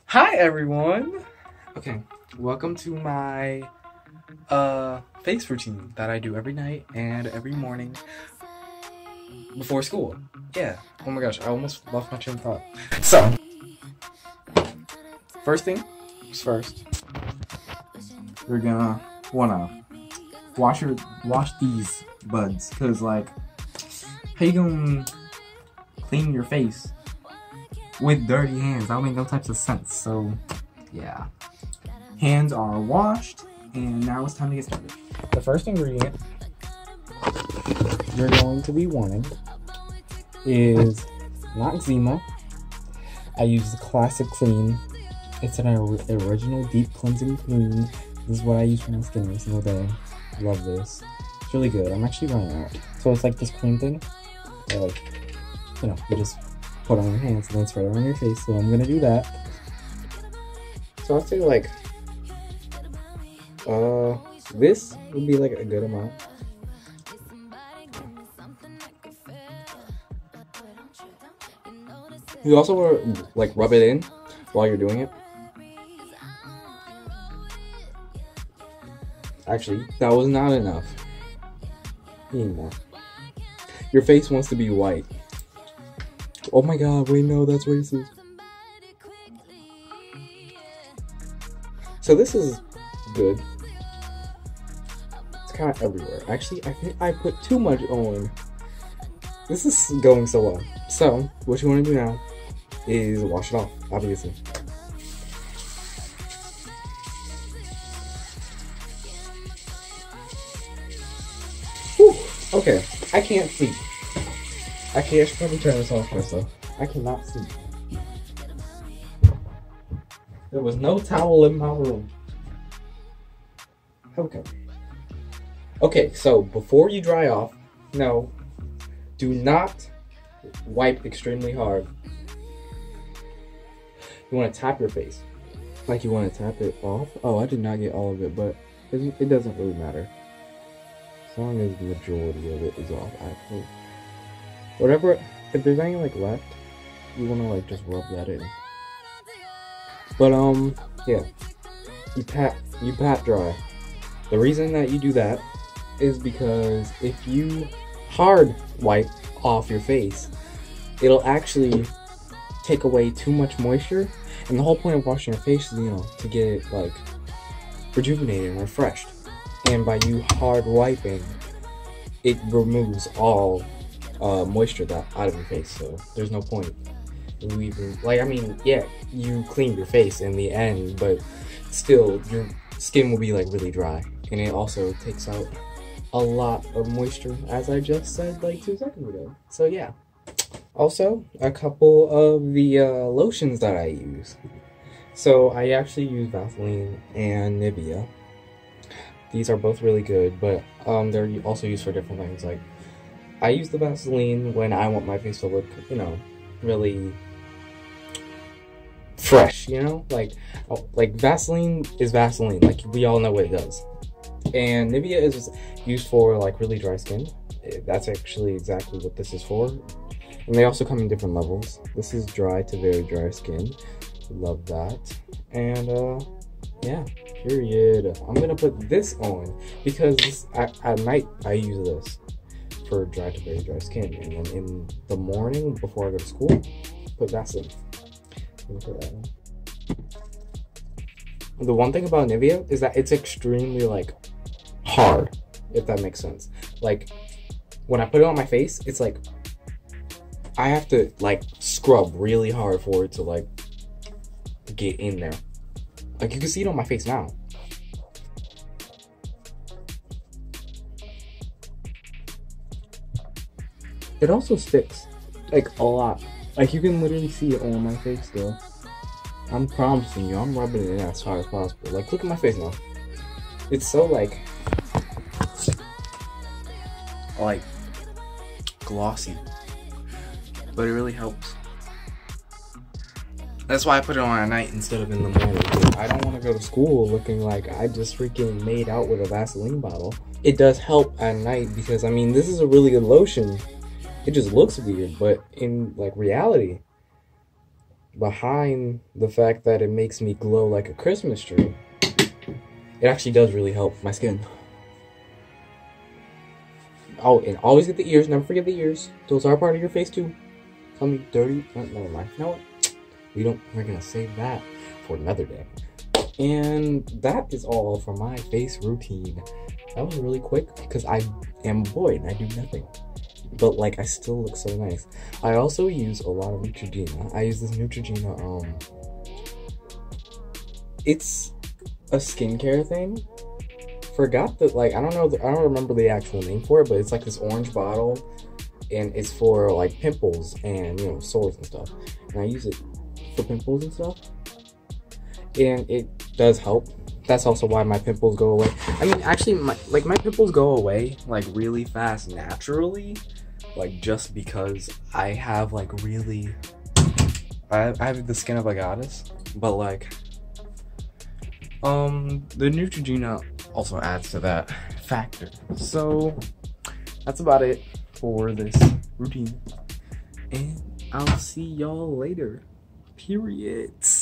Hi everyone! Okay, welcome to my face routine that I do every night and every morning before school. Yeah, oh my gosh, I almost lost my train of thought. So, first thing is first, you're gonna wanna wash these buds, cause like, how you gonna clean your face with dirty hands? That don't make no types of sense. So yeah, hands are washed, and now it's time to get started. The first ingredient you're going to be wanting is not eczema. I use the Classic Clean. It's an original deep cleansing clean. This is what I use for my skin every single day. Love this. It's really good. I'm actually running out. So it's like this cream thing. Like, you know, you just put on your hands and then spread it on your face. So I'm gonna do that. So I'd say like, this would be like a good amount. You also want to like rub it in while you're doing it. Actually, that was not enough. You need more. Your face wants to be white. Oh my god, wait, no, that's racist. So this is good. It's kind of everywhere. Actually, I think I put too much on. This is going so well. So, what you want to do now is wash it off, obviously. Whew. Okay, I can't see. Actually, I should probably turn this off myself. I cannot see. There was no towel in my room. Okay. Okay, so before you dry off, no, do not wipe extremely hard. You want to tap your face. Like you want to tap it off. Oh, I did not get all of it, but it doesn't really matter. As long as the majority of it is off, actually. Whatever, if there's any like left, you want to like just rub that in. But yeah, you pat dry. The reason that you do that is because if you hard wipe off your face, it'll actually take away too much moisture. And the whole point of washing your face is, you know, to get it like rejuvenated and refreshed. And by you hard wiping, it removes all moisture out of your face. So there's no point. You even, like, I mean, yeah, you clean your face in the end, but still your skin will be like really dry, and it also takes out a lot of moisture, as I just said like 2 seconds ago. So yeah. Also, a couple of the lotions that I use. So I actually use Vaseline and Nivea. These are both really good, but they're also used for different things. Like, I use the Vaseline when I want my face to look, you know, really fresh, you know? Like Vaseline is Vaseline, like we all know what it does. And Nivea is used for like really dry skin. That's actually exactly what this is for. And they also come in different levels. This is dry to very dry skin. Love that. And yeah, period. I'm gonna put this on because at night I use this for dry to very dry skin. And then in the morning before I go to school, put Vaseline. The one thing about Nivea is that it's extremely like hard, if that makes sense. Like when I put it on my face, it's like I have to like scrub really hard for it to like get in there. Like you can see it on my face now. It also sticks like a lot. Like you can literally see it on my face still. I'm promising you, I'm rubbing it in as hard as possible. Like look at my face now. It's so like glossy, but it really helps. That's why I put it on at night instead of in the morning. I don't want to go to school looking like I just freaking made out with a Vaseline bottle. It does help at night because, I mean, this is a really good lotion. It just looks weird, but in like reality, behind the fact that it makes me glow like a Christmas tree, it actually does really help my skin. Oh, and always get the ears. Never forget the ears. Those are part of your face too. Tell me dirty. Oh, never mind. You know what? We're gonna save that for another day. And that is all for my face routine. That was really quick because I am a boy and I do nothing. But like, I still look so nice. I also use a lot of Neutrogena. I use this Neutrogena, it's a skincare thing. Forgot that, like, I don't remember the actual name for it, but it's like this orange bottle, and it's for like pimples and, you know, sores and stuff. And I use it for pimples and stuff, and it does help. That's also why my pimples go away. I mean, actually, my pimples go away like really fast naturally, like just because I have like really, I have the skin of a goddess. But like, the Neutrogena also adds to that factor. So that's about it for this routine, and I'll see y'all later. Period.